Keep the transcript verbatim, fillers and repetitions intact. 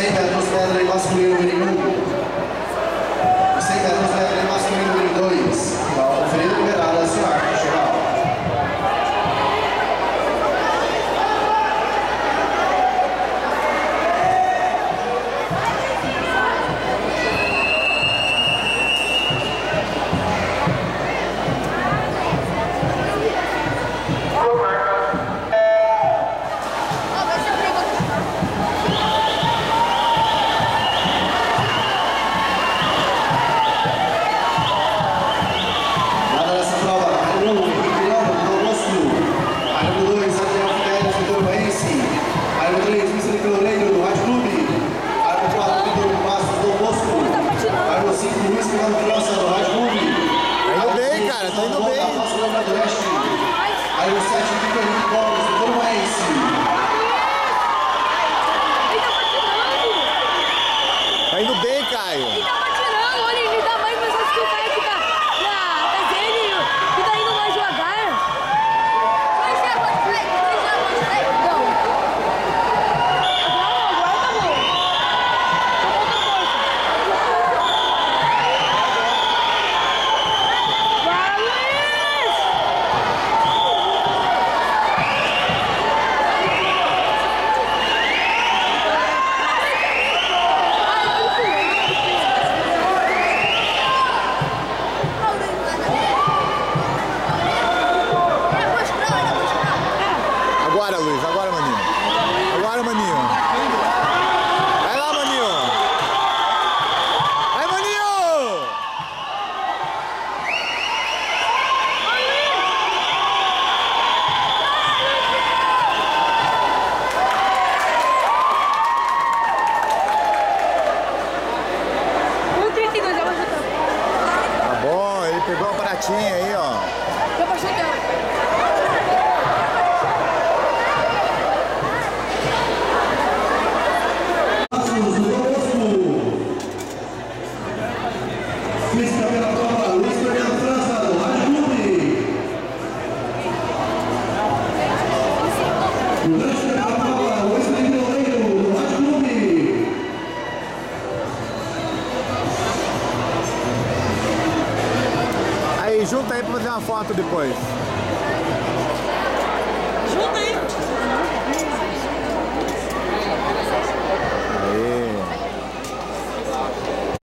cem metros medley masculino número um. cem metros medley masculino número dois. Prova conferida liberada, sua arte geral. Aí o sete de Fernando Gomes, do Toruense. Tá indo bem, Caio. Ele tá patinando, olha, ele dá mais pessoas que o Caio que tá na atrás dele, que tá indo mais devagar. Vai ser a botfly, vai ser a botfly. Não. Não, agora tá bom. Vai, Luiz! Agora, Luiz, agora, maninho. Agora, maninho. Vai lá, maninho. Vai, maninho. um trinta e dois, já vai chutar. Tá bom, ele pegou a baratinha aí, ó. Já vai chutar. Pista pela prova, Luiz Fernando França, do Rádio Clube. Durante pela prova, Luiz Felipe Oleiro, do Rádio Clube. Aí, junta aí pra fazer uma foto depois.